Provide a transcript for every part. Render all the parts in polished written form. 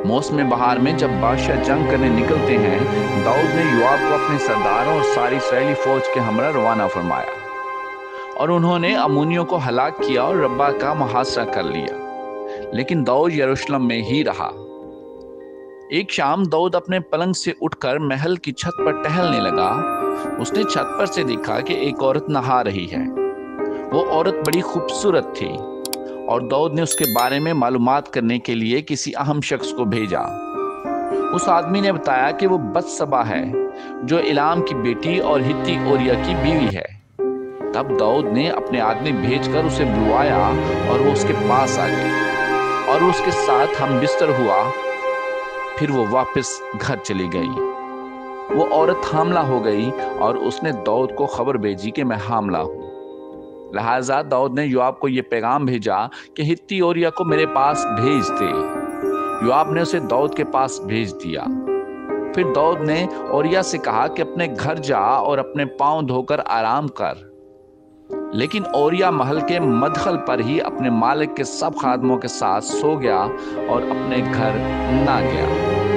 मौसम बहार में जब बादशाह जंग करने निकलते हैं, दाऊद ने योआब को अपने सरदारों और सारी इस्राएली फौज के हमरा रवाना फरमाया और उन्होंने अम्मोनियों को हलाक किया और रब्बा का मुहासरा कर लिया। लेकिन दाऊद यरूशलेम में ही रहा। एक शाम दाऊद अपने पलंग से उठकर महल की छत पर टहलने लगा। उसने छत पर से देखा कि एक औरत नहा रही है। वो औरत बड़ी खूबसूरत थी और दाऊद ने उसके बारे में मालूमात करने के लिए किसी अहम शख्स को भेजा। उस आदमी ने बताया कि वो बत्सबा है, जो इलाम की बेटी और हित्ती ओरिया की बीवी है। तब दाऊद ने अपने आदमी भेजकर उसे बुलवाया और वो उसके पास आ गई और उसके साथ हम बिस्तर हुआ। फिर वो वापस घर चली गई। वो औरत हामला हो गई और उसने दाऊद को खबर भेजी कि मैं हामला हूं। लिहाजा दाऊद ने योआब को यह पैगाम भेजा कि हित्ती ओरिया को मेरे पास भेज दे। योआब ने उसे दाऊद के पास भेज दिया। फिर दाऊद ने ओरिया से कहा कि अपने घर जा और अपने पांव धोकर आराम कर। लेकिन ओरिया महल के मदखल पर ही अपने मालिक के सब खादमों के साथ सो गया और अपने घर ना गया।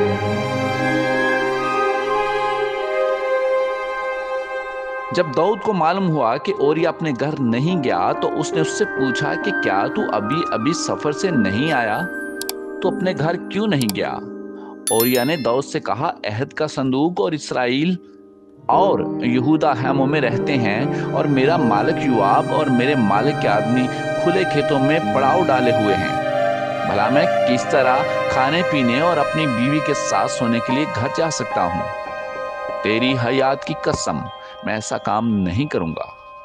जब दाऊद को मालूम हुआ कि ओरिया अपने घर नहीं गया तो उसने उससे पूछा कि क्या तू अभी अभी सफर से नहीं आया? तू अपने घर क्यों नहीं गया? ओरिया ने दाऊद से कहा, अहद का संदूक और इस्राएल और यहूदा हैमों में रहते हैं और मेरा मालिक योआब और मेरे मालिक के आदमी खुले खेतों में पड़ाव डाले हुए हैं। भला मैं किस तरह खाने पीने और अपनी बीवी के साथ सोने के लिए घर जा सकता हूँ? तेरी हयात की कसम, मैं ऐसा काम नहीं करूंगा।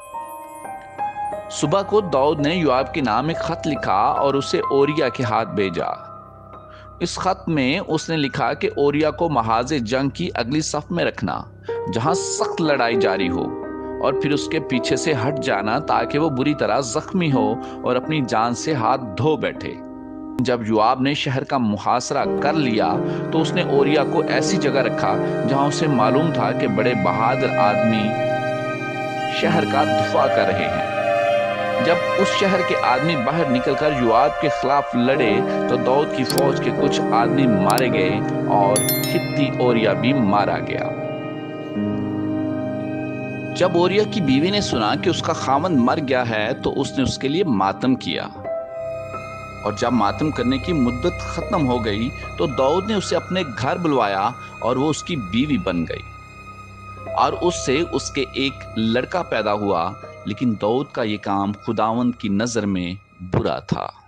सुबह को दाऊद ने योआब के नाम एक खत लिखा और उसे ओरिया के हाथ भेजा। इस खत में उसने लिखा कि ओरिया को महाजे जंग की अगली सफ में रखना, जहां सख्त लड़ाई जारी हो, और फिर उसके पीछे से हट जाना ताकि वो बुरी तरह जख्मी हो और अपनी जान से हाथ धो बैठे। जब योआब ने शहर का मुहासरा कर लिया तो उसने ओरिया को ऐसी जगह रखा जहां उसे मालूम था कि बड़े बहादुर आदमी शहर का दफा कर रहे हैं। जब उस शहर के आदमी बाहर निकलकर योआब के खिलाफ लड़े तो दाऊद की फौज के कुछ आदमी मारे गए और हित्ती ओरिया भी मारा गया। जब ओरिया की बीवी ने सुना कि उसका खामन मर गया है तो उसने उसके लिए मातम किया, और जब मातम करने की मुद्दत खत्म हो गई तो दाऊद ने उसे अपने घर बुलवाया और वो उसकी बीवी बन गई और उससे उसके एक लड़का पैदा हुआ। लेकिन दाऊद का ये काम खुदावंद की नजर में बुरा था।